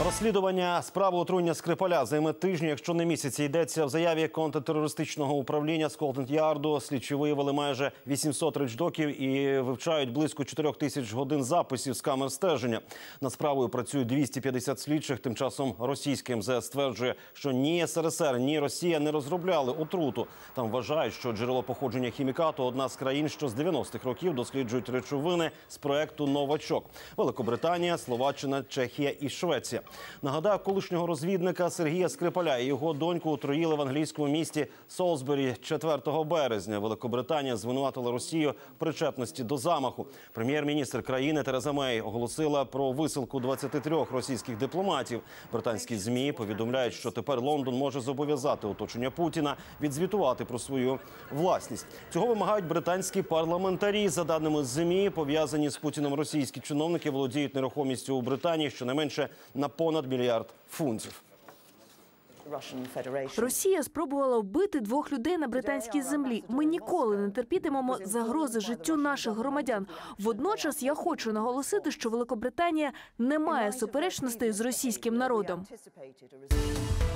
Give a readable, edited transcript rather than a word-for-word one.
Розслідування справи отруєння Скрипаля займе тижні, якщо не місяці. Йдеться в заяві контртерористичного управління Скотланд-Ярду. Слідчі виявили майже 800 речдоків і вивчають близько 4000 годин записів з камер стеження. Над справою працюють 250 слідчих. Тим часом російське МЗС стверджує, що ні СРСР, ні Росія не розробляли отруту. Там вважають, що джерело походження хімікату – одна з країн, що з 90-х років досліджують речовини з проекту «Новачок». Великобританія, Словаччина, Чехія і Швеція. Нагадаю, колишнього розвідника Сергія Скрипаля і його доньку отруїли в англійському місті Солсбері 4 березня. Великобританія звинуватила Росію в причетності до замаху. Прем'єр-міністр країни Тереза Мей оголосила про висилку 23 російських дипломатів. Британські ЗМІ повідомляють, що тепер Лондон може зобов'язати оточення Путіна відзвітувати про свою власність. Цього вимагають британські парламентарі. За даними ЗМІ, пов'язані з Путіним російські чиновники володіють нерухомістю у Британії щонайменше на понад $1 мільярд фунтів. Росія спробувала вбити 2 людей на британській землі. Ми ніколи не терпітимемо загрози життю наших громадян. Водночас я хочу наголосити, що Великобританія не має суперечностей з російським народом.